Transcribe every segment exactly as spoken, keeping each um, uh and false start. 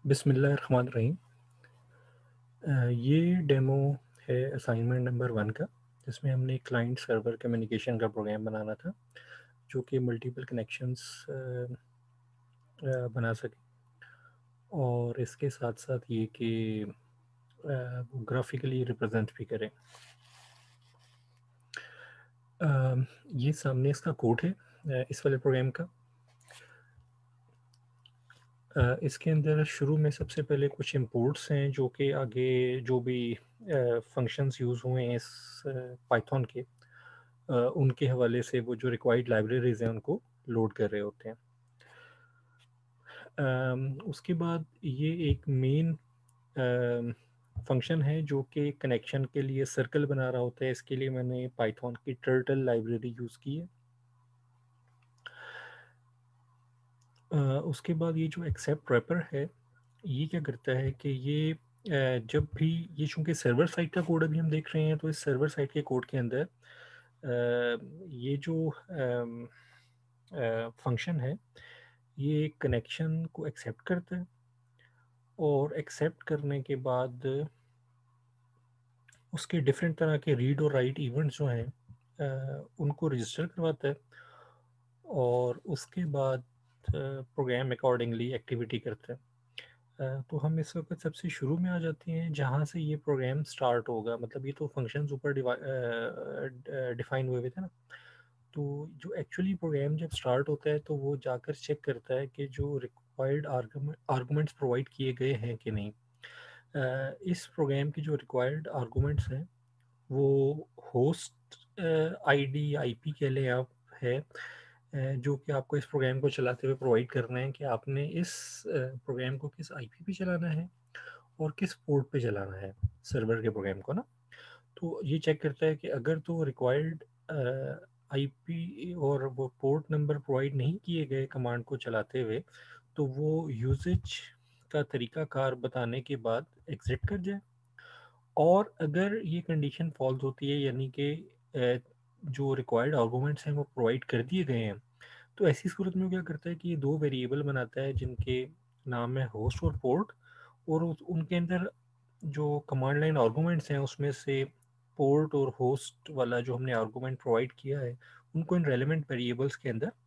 बिस्मिल्लाहिर्रहमानिर्रहीम। अ, ये डेमो है असाइनमेंट नंबर वन का, जिसमें हमने क्लाइंट सर्वर कम्युनिकेशन का प्रोग्राम बनाना था, जो कि मल्टीपल कनेक्शंस अ, अ, बना सके और इसके साथ-साथ ये कि अ, वो ग्राफिकली रिप्रेजेंट भी करें। अ, ये सामने इसका कोड है अ, इस वाले प्रोग्राम का। अ, इसके अंदर शुरू में सबसे पहले कुछ इंपोर्ट्स हैं जो कि आगे जो भी फंक्शंस यूज़ हुए हैं इस पाइथन के, अ, उनके हवाले से वो जो रिक्वायर्ड लाइब्रेरीज हैं उनको लोड कर रहे होते हैं। अम, उसके बाद ये एक मेन फंक्शन है जो कि कनेक्शन के लिए सर्कल बना रहा होता है। इसके लिए मैंने पाइथन की टर्टल लाइब्रेरी यूज़ की है। अ, उसके बाद ये जो एक्सेप्ट रैपर है, ये क्या करता है कि ये अ, जब भी ये चूँकि सर्वर साइड का कोड अभी हम देख रहे हैं, तो इस सर्वर साइड के कोड के अंदर अ, ये जो अम, अ, फंक्शन है, ये कनेक्शन को एक्सेप्ट करता है और एक्सेप्ट करने के बाद उसके डिफरेंट तरह के रीड और राइट इवेंट्स जो हैं अ, उनको रजिस्टर करवाता है और उसके बाद प्रोग्राम अकॉर्डिंगली एक्टिविटी करता है। अ, तो हम इस वक्त सबसे शुरू में आ जाते हैं जहाँ से ये प्रोग्राम स्टार्ट होगा। मतलब ये तो फंक्शंस ऊपर डिफाइन हुए हुए थे ना, तो जो एक्चुअली प्रोग्राम जब स्टार्ट होता है तो वो जाकर चेक करता है कि जो रिक्वायर्ड आर्गूमेंट्स प्रोवाइड किए गए हैं कि नहीं। अ, इस प्रोग्राम की जो रिक्वायर्ड आर्गूमेंट्स हैं वो होस्ट आईडी आईपी के लिए आप है, अ, जो कि आपको इस प्रोग्राम को चलाते हुए प्रोवाइड करना है कि आपने इस प्रोग्राम को किस आईपी पे चलाना है और किस पोर्ट पे चलाना है सर्वर के प्रोग्राम को ना। तो ये चेक करता है कि अगर तो रिक्वायर्ड आईपी और वो पोर्ट नंबर प्रोवाइड नहीं किए गए कमांड को चलाते हुए, तो वो यूजेज का तरीकाकार बताने के बाद एग्जिट कर जाए। और अगर ये कंडीशन फॉल्स होती है, यानी कि अ, जो रिक्वायर्ड आर्गूमेंट्स हैं वो प्रोवाइड कर दिए गए हैं, तो ऐसी सूरत में वो क्या करता है कि ये दो वेरिएबल बनाता है जिनके नाम है होस्ट और पोर्ट। और उस- उनके अंदर जो कमांड लाइन आर्गूमेंट्स हैं उसमें से पोर्ट और होस्ट वाला जो हमने आर्गूमेंट प्रोवाइड किया है उनको इन रेलेवेंट वेरिएबल्स के अंदर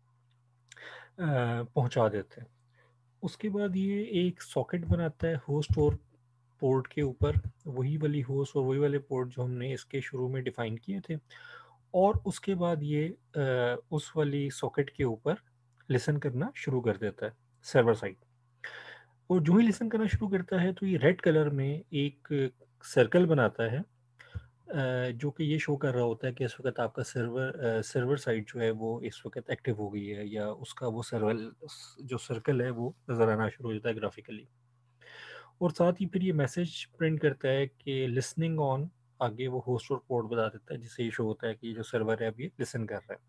अ, पहुंचा देते हैं। उसके बाद ये एक सॉकेट बनाता है होस्ट और पोर्ट के ऊपर, वही वाली होस्ट और वही वाले पोर्ट जो हमने इसके शुरू में डिफाइन किए थे। और उसके बाद ये अ, उस वाली सॉकेट के ऊपर लिसन करना शुरू कर देता है सर्वर साइड। और जो ही लिसन करना शुरू करता है तो ये रेड कलर में एक सर्कल बनाता है, अ, जो कि ये शो कर रहा होता है कि इस वक्त आपका सर्वर सर्वर साइड जो है वो इस वक्त एक्टिव हो गई है, या उसका वो सर्वर जो सर्कल है वो नज़र आना शुरू हो जाता है ग्राफिकली। और साथ ही फिर ये मैसेज प्रिंट करता है कि लिसनिंग ऑन, आगे वो होस्ट और पोर्ट बता देता है जिससे ये शो होता है कि ये जो सर्वर है अब ये लिसन कर रहा है।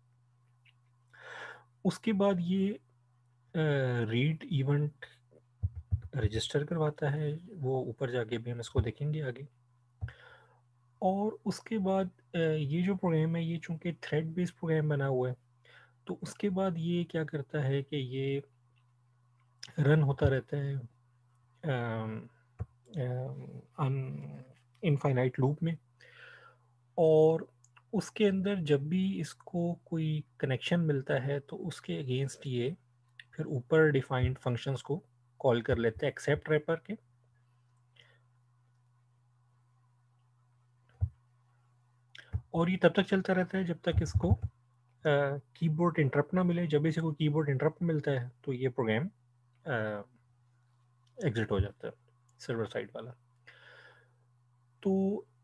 उसके बाद ये रीड इवेंट रजिस्टर करवाता है, वो ऊपर जाके भी हम इसको देखेंगे आगे। और उसके बाद अ, ये जो प्रोग्राम है ये चूंकि थ्रेड बेस्ड प्रोग्राम बना हुआ है, तो उसके बाद ये क्या करता है कि ये रन होता रहता है इनफाइनाइट लूप में। और उसके अंदर जब भी इसको कोई कनेक्शन मिलता है तो उसके अगेंस्ट ये फिर ऊपर डिफाइंड फंक्शंस को कॉल कर लेते हैं एक्सेप्ट रैपर के। और ये तब तक चलता रहता है जब तक इसको कीबोर्ड इंटरप्ट ना मिले। जब इसे कोई कीबोर्ड इंटरप्ट मिलता है तो ये प्रोग्राम एग्जिट हो जाता है सर्वर साइड वाला। तो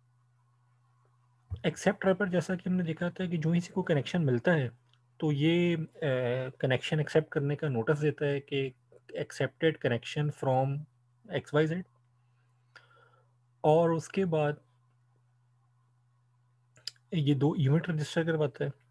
एक्सेप्ट रैपर जैसा कि हमने देखा था कि जो ही से को कनेक्शन मिलता है तो ये कनेक्शन एक्सेप्ट करने का नोटिस देता है कि accepted connection from X Y Z. और उसके बाद ये दो इवेंट रजिस्टर करवाता है,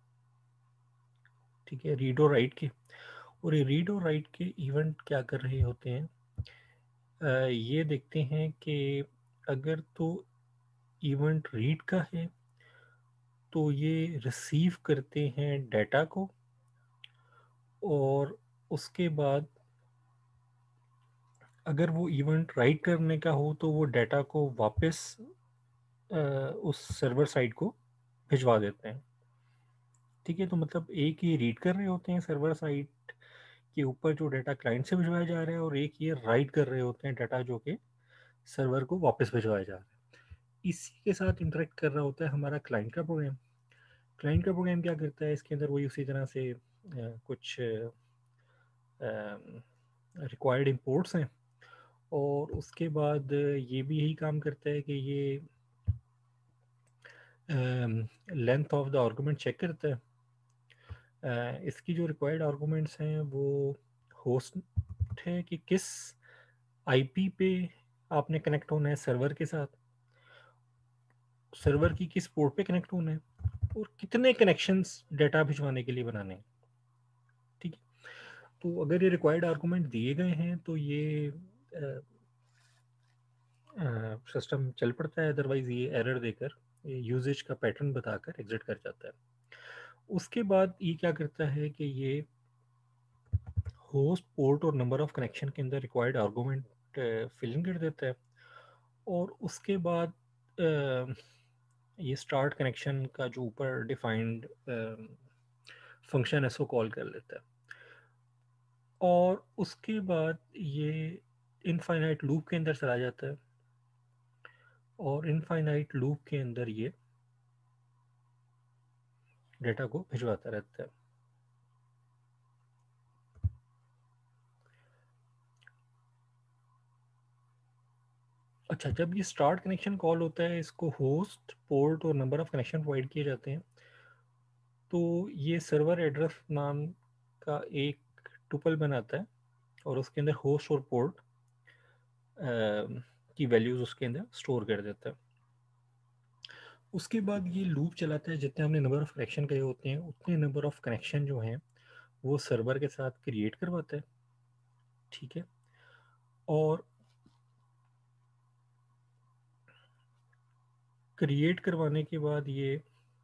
ठीक है, रीड और राइट के। और ये रीड और राइट के इवेंट क्या कर रहे होते हैं, अ, ये देखते हैं कि अगर तो इवेंट रीड का है तो ये रिसीव करते हैं डाटा को। और उसके बाद अगर वो इवेंट राइट करने का हो तो वो डाटा को वापस अ, उस सर्वर साइड को भिजवा देते हैं। ठीक है, तो मतलब एक ये रीड कर रहे होते हैं सर्वर साइड के ऊपर जो डाटा क्लाइंट से भिजवाया जा रहा है, और एक ये राइट कर रहे होते हैं डाटा जो कि सर्वर को वापस भिजवाया जा रहा है। इसी के साथ इंटरेक्ट कर रहा होता है हमारा क्लाइंट का प्रोग्राम। क्लाइंट का प्रोग्राम क्या करता है, इसके अंदर वही उसी तरह से अ, कुछ रिक्वायर्ड इंपोर्ट्स हैं, और उसके बाद ये भी यही काम करता है कि ये length of the argument check करता है। अ, इसकी जो रिक्वायर्ड आर्गूमेंट्स हैं वो होस्ट है कि किस आईपी पे आपने कनेक्ट होना है सर्वर के साथ, सर्वर की किस पोर्ट पे कनेक्ट होना है, और कितने कनेक्शंस डाटा भिजवाने के लिए बनाने हैं। ठीक है, तो अगर ये रिक्वायर्ड आर्गूमेंट दिए गए हैं तो ये सिस्टम चल पड़ता है, अदरवाइज ये एरर देकर यूजेज का पैटर्न बताकर एग्जिट कर जाता है। उसके बाद ये क्या करता है कि ये होस्ट पोर्ट और नंबर ऑफ कनेक्शन के अंदर रिक्वायर्ड आर्गूमेंट फिल इन कर देता है, और उसके बाद अ, ये स्टार्ट कनेक्शन का जो ऊपर डिफाइंड फंक्शन है इसको कॉल कर लेता है, और उसके बाद ये इनफाइनाइट लूप के अंदर चला जाता है, और इनफाइनाइट लूप के अंदर ये डेटा को भिजवाता रहता है। अच्छा, जब ये स्टार्ट कनेक्शन कॉल होता है, इसको होस्ट पोर्ट और नंबर ऑफ कनेक्शन प्रोवाइड किए जाते हैं, तो ये सर्वर एड्रेस नाम का एक टुपल बनाता है, और उसके अंदर होस्ट और पोर्ट की वैल्यूज उसके अंदर स्टोर कर देता है। उसके बाद ये लूप चलाता है, जितने हमने नंबर ऑफ कनेक्शन कहे होते हैं उतने नंबर ऑफ कनेक्शन जो हैं वो सर्वर के साथ क्रिएट करवाता है। ठीक है, और क्रिएट करवाने के बाद ये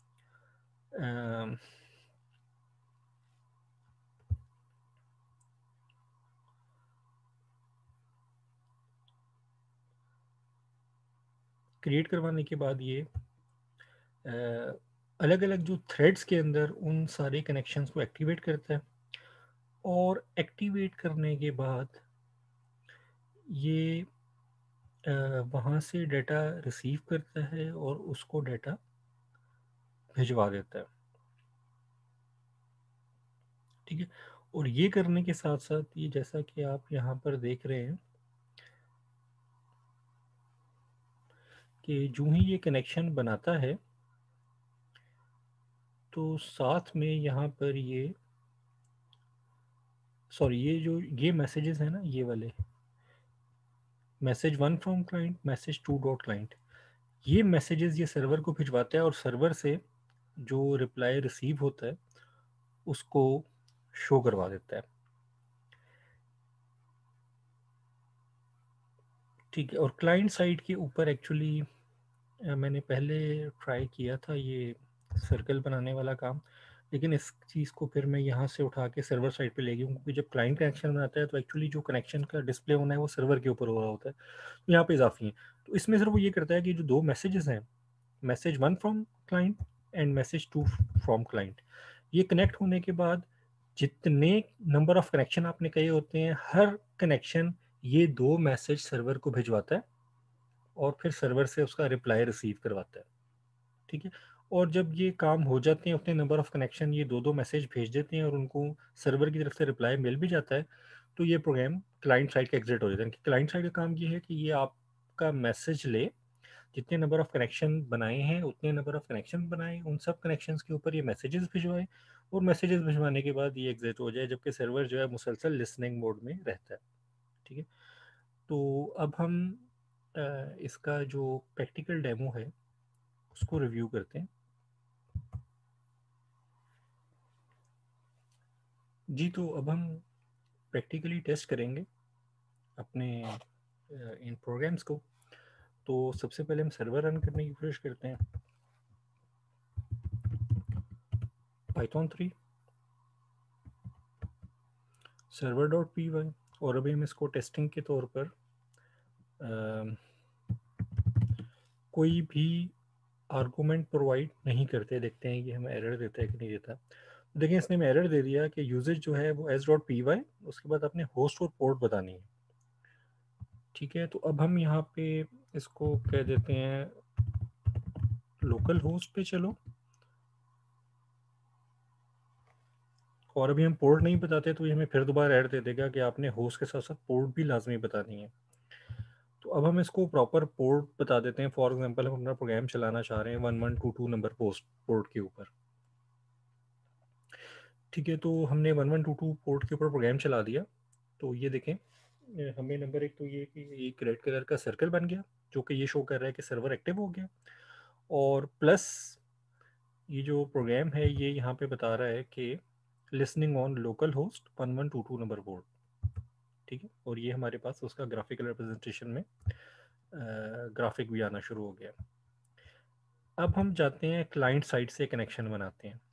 क्रिएट करवाने के बाद ये अलग अलग जो थ्रेड्स के अंदर उन सारे कनेक्शंस को एक्टिवेट करता है, और एक्टिवेट करने के बाद ये वहाँ से डाटा रिसीव करता है और उसको डाटा भिजवा देता है। ठीक है, और ये करने के साथ साथ ये जैसा कि आप यहाँ पर देख रहे हैं कि जो ही ये कनेक्शन बनाता है तो साथ में यहाँ पर ये सॉरी ये जो ये मैसेजेस हैं ना, ये वाले message one from client, message two dot client, ये मैसेजेस ये सर्वर को भिजवाता है, और सर्वर से जो रिप्लाई रिसीव होता है उसको शो करवा देता है। ठीक है, और क्लाइंट साइड के ऊपर एक्चुअली मैंने पहले ट्राई किया था ये सर्कल बनाने वाला काम, लेकिन इस चीज़ को फिर मैं यहाँ से उठा के सर्वर साइड पे ले गया, क्योंकि जब क्लाइंट कनेक्शन बनाता है तो एक्चुअली जो कनेक्शन का डिस्प्ले होना है वो सर्वर के ऊपर हो रहा होता है, तो यहाँ पे इजाफी है। तो इसमें सिर्फ वो ये करता है कि जो दो मैसेजेस हैं, message one from client and message two from client, ये कनेक्ट होने के बाद जितने नंबर ऑफ कनेक्शन आपने कहे होते हैं, हर कनेक्शन ये दो मैसेज सर्वर को भिजवाता है, और फिर सर्वर से उसका रिप्लाई रिसीव करवाता है। ठीक है, और जब ये काम हो जाते हैं, उतने नंबर ऑफ कनेक्शन ये दो दो मैसेज भेज देते हैं और उनको सर्वर की तरफ से रिप्लाई मिल भी जाता है, तो ये प्रोग्राम क्लाइंट साइड का एग्जिट हो जाता है। क्लाइंट साइड का काम ये है कि ये आपका मैसेज ले, जितने नंबर ऑफ कनेक्शन बनाए हैं उतने नंबर ऑफ कनेक्शन बनाए, उन सब कनेक्शंस के ऊपर ये मैसेजेस भिजवाए, और मैसेजेस भिजवाने के बाद ये एग्जिट हो जाए, जबकि सर्वर जो है मुसलसल लिसनिंग मोड में रहता है। ठीक है, तो अब हम अ, इसका जो प्रैक्टिकल डेमो है उसको रिव्यू करते हैं। जी, तो अब हम प्रैक्टिकली टेस्ट करेंगे अपने अ, इन प्रोग्राम्स को। तो सबसे पहले हम सर्वर रन करने की कोशिश करते हैं, Python three server dot P Y, और अभी हम इसको टेस्टिंग के तौर पर आ, कोई भी आर्गूमेंट प्रोवाइड नहीं करते, देखते हैं कि हमें एरर देता है कि नहीं देता। तो देखिए इसने हमें एरर दे दिया कि यूजेज जो है वो एस डॉट पी वाई, उसके बाद अपने होस्ट और पोर्ट बतानी है। ठीक है, तो अब हम यहाँ पे इसको कह देते हैं लोकल होस्ट पे चलो, और अभी हम पोर्ट नहीं बताते तो ये हमें फिर दोबारा एरर दे देगा कि आपने होस्ट के साथ साथ पोर्ट भी लाजमी बतानी है। तो अब हम इसको प्रॉपर पोर्ट बता देते हैं। फॉर एग्जांपल हम अपना प्रोग्राम चलाना चाह रहे हैं one one two two number post port के ऊपर। ठीक है, तो हमने one one two two port के ऊपर प्रोग्राम चला दिया। तो ये देखें, ए, हमें नंबर एक तो ये कि एक रेड कलर का सर्कल बन गया जो कि ये शो कर रहा है कि सर्वर एक्टिव हो गया, और प्लस ये जो प्रोग्राम है ये यहाँ पे बता रहा है कि listening on local host one one two two number port. ठीक है, और ये हमारे पास उसका ग्राफिकल रिप्रेजेंटेशन में ग्राफिक भी आना शुरू हो गया। अब हम जाते हैं क्लाइंट साइड से कनेक्शन बनाते हैं।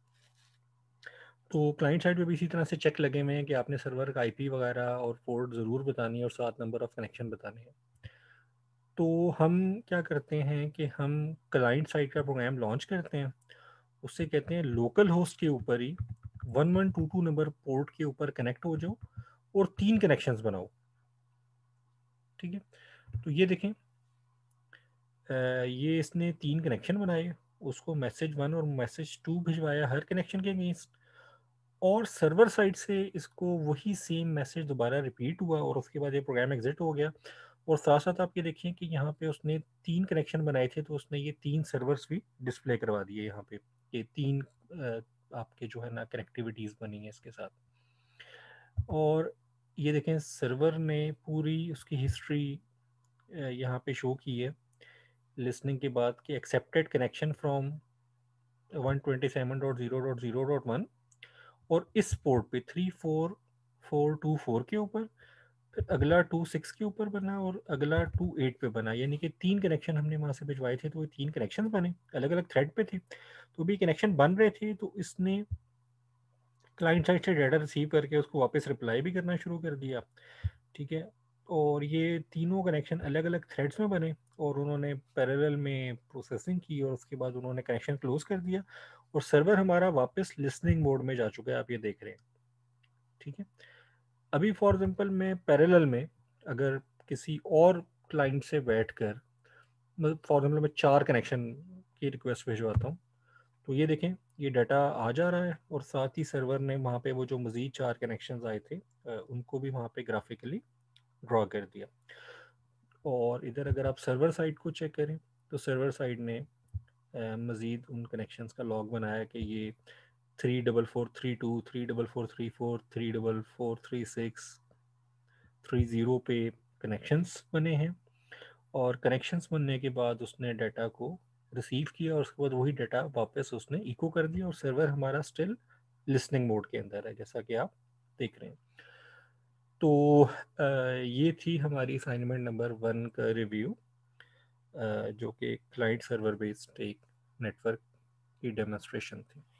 तो क्लाइंट साइड पे भी इसी तरह से चेक लगे हुए हैं कि आपने सर्वर का आईपी वगैरह और पोर्ट ज़रूर बतानी है और सात नंबर ऑफ़ कनेक्शन बताने हैं। तो हम क्या करते हैं कि हम क्लाइंट साइड का प्रोग्राम लॉन्च करते हैं, उससे कहते हैं लोकल होस्ट के ऊपर ही one one two two number port के ऊपर कनेक्ट हो जाओ और तीन कनेक्शंस बनाओ। ठीक है, तो ये देखें, ये इसने तीन कनेक्शन बनाए, उसको मैसेज वन और मैसेज टू भिजवाया हर कनेक्शन के अगेंस्ट, और सर्वर साइड से इसको वही सेम मैसेज दोबारा रिपीट हुआ और उसके बाद ये प्रोग्राम एग्जिट हो गया। और साथ साथ आप ये देखिए कि यहाँ पे उसने तीन कनेक्शन बनाए थे तो उसने ये तीन सर्वर्स भी डिस्प्ले करवा दिए यहाँ पे, ये तीन अ, आपके जो है ना कनेक्टिविटीज़ बनी है इसके साथ। और ये देखें सर्वर ने पूरी उसकी हिस्ट्री यहाँ पे शो की है लिसनिंग के बाद कि accepted connection from one twenty seven dot zero dot zero dot one, और इस पोर्ट पे three four four two four के ऊपर, फिर अगला टू सिक्स के ऊपर बना और अगला टू एट पे बना, यानी कि तीन कनेक्शन हमने वहाँ से भिजवाए थे तो ये तीन कनेक्शन बने, अलग अलग थ्रेड पे थे तो भी कनेक्शन बन रहे थे। तो इसने क्लाइंट साइड से डाटा रिसीव करके उसको वापस रिप्लाई भी करना शुरू कर दिया। ठीक है, और ये तीनों कनेक्शन अलग अलग थ्रेड्स में बने और उन्होंने पैरेलल में प्रोसेसिंग की और उसके बाद उन्होंने कनेक्शन क्लोज कर दिया और सर्वर हमारा वापस लिसनिंग मोड में जा चुका है, आप ये देख रहे हैं। ठीक है, अभी फॉर एग्जांपल मैं पैरेलल में अगर किसी और क्लाइंट से बैठ कर, मतलब फॉर एग्जांपल मैं चार कनेक्शन की रिक्वेस्ट भिजवाता हूँ, तो ये देखें ये डाटा आ जा रहा है और साथ ही सर्वर ने वहाँ पे वो जो मज़ीद चार कनेक्शंस आए थे उनको भी वहाँ पे ग्राफिकली ड्रॉ कर दिया। और इधर अगर आप सर्वर साइड को चेक करें तो सर्वर साइड ने मज़ीद उन कनेक्शंस का लॉग बनाया कि ये three double four three two three double four three four three double four three six three zero पे कनेक्शंस बने हैं, और कनेक्शंस बनने के बाद उसने डाटा को रिसीव किया और उसके बाद वही डाटा वापस उसने इको कर दिया और सर्वर हमारा स्टिल लिसनिंग मोड के अंदर है जैसा कि आप देख रहे हैं। तो ये थी हमारी असाइनमेंट नंबर वन का रिव्यू, जो कि क्लाइंट सर्वर बेस्ड एक नेटवर्क की डेमोन्स्ट्रेशन थी।